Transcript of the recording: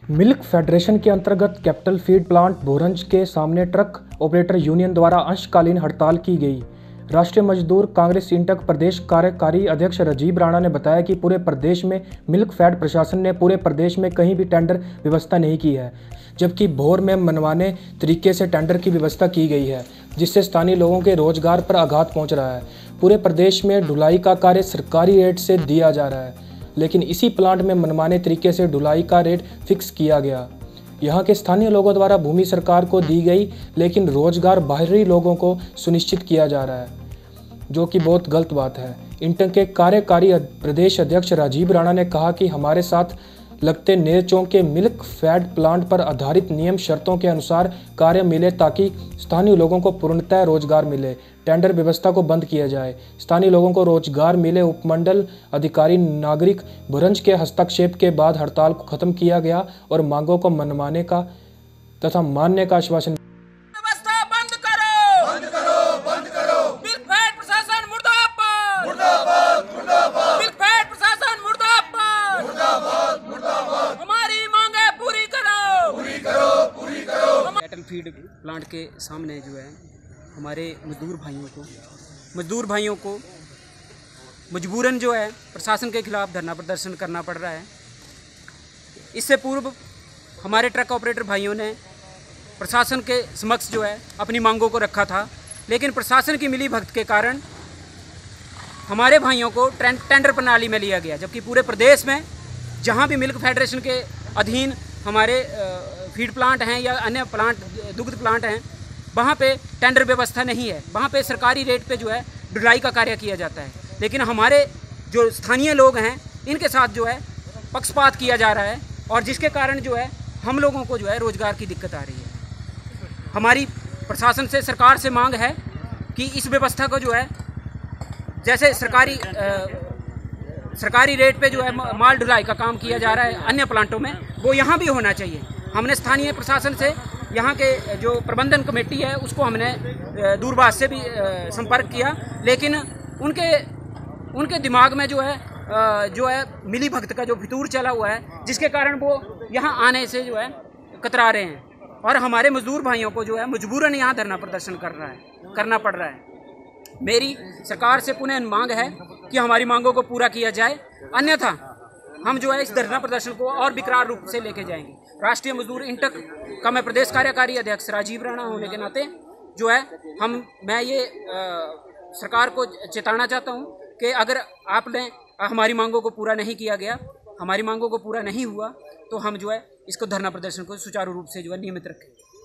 Milk federation के अंतर्गत capital feed plant Bhoranj के सामने ट्रक ऑपरेटर यूनियन द्वारा अंशकालीन हड़ताल की गई। राष्ट्रीय मजदूर कांग्रेस इंटक प्रदेश कार्यकारी अध्यक्ष राजीव राणा ने बताया कि पूरे प्रदेश में मिल्क फेड प्रशासन ने पूरे प्रदेश में कहीं भी टेंडर व्यवस्था नहीं की है, जबकि भोर में मनमाने तरीके से टेंडर की व्यवस्था की गई है, जिससे स्थानीय लोगों के रोजगार पर आघात पहुंच रहा है। पूरे प्रदेश में ढुलाई का कार्य सरकारी रेट से दिया जा रहा है, लेकिन इसी प्लांट में मनमाने तरीके से ढुलाई का रेट फिक्स किया गया। यहाँ के स्थानीय लोगों द्वारा भूमि सरकार को दी गई, लेकिन रोजगार बाहरी लोगों को सुनिश्चित किया जा रहा है, जो कि बहुत गलत बात है। इंटक के कार्यकारी प्रदेश अध्यक्ष राजीव राणा ने कहा कि हमारे साथ लगते नेरचौक के मिल्क फेड प्लांट पर आधारित नियम शर्तों के अनुसार कार्य मिले, ताकि स्थानीय लोगों को पूर्णतः रोजगार मिले। टेंडर व्यवस्था को बंद किया जाए, स्थानीय लोगों को रोजगार मिले। उपमंडल अधिकारी नागरिक भोरंज के हस्तक्षेप के बाद हड़ताल को खत्म किया गया और मांगों को मनवाने का तथा मानने का आश्वासन। कैटल फीड प्लांट के सामने जो है हमारे मजदूर भाइयों को मजबूरन जो है प्रशासन के खिलाफ धरना प्रदर्शन करना पड़ रहा है। इससे पूर्व हमारे ट्रक ऑपरेटर भाइयों ने प्रशासन के समक्ष जो है अपनी मांगों को रखा था, लेकिन प्रशासन की मिलीभगत के कारण हमारे भाइयों को टेंडर प्रणाली में लिया गया, जबकि पूरे प्रदेश में जहां भी मिल्क फेडरेशन के अधीन हमारे फीड प्लांट हैं या अन्य प्लांट दुग्ध प्लांट हैं, वहाँ पे टेंडर व्यवस्था नहीं है। वहाँ पे सरकारी रेट पे जो है ढुलाई का कार्य किया जाता है, लेकिन हमारे जो स्थानीय लोग हैं इनके साथ जो है पक्षपात किया जा रहा है, और जिसके कारण जो है हम लोगों को जो है रोजगार की दिक्कत आ रही है। हमारी प्रशासन से सरकार से मांग है कि इस व्यवस्था को जो है जैसे सरकारी रेट पे जो है माल ढुलाई का काम किया जा रहा है अन्य प्लांटों में, वो यहाँ भी होना चाहिए। हमने स्थानीय प्रशासन से यहाँ के जो प्रबंधन कमेटी है उसको हमने दूरभाष से भी संपर्क किया, लेकिन उनके दिमाग में जो है मिली भगत का जो फितूर चला हुआ है, जिसके कारण वो यहाँ आने से जो है कतरा रहे हैं, और हमारे मजदूर भाइयों को जो है मजबूरन यहाँ धरना प्रदर्शन करना पड़ रहा है। मेरी सरकार से पुनः मांग है कि हमारी मांगों को पूरा किया जाए, अन्यथा हम जो है इस धरना प्रदर्शन को और विकराल रूप से लेके जाएंगे। राष्ट्रीय मजदूर इंटक का मैं प्रदेश कार्यकारी अध्यक्ष राजीव राणा होने के नाते जो है मैं ये सरकार को चेताना चाहता हूँ कि अगर आपने हमारी मांगों को पूरा नहीं किया गया, हमारी मांगों को पूरा नहीं हुआ, तो हम जो है इसको धरना प्रदर्शन को सुचारू रूप से जो है नियमित रखें।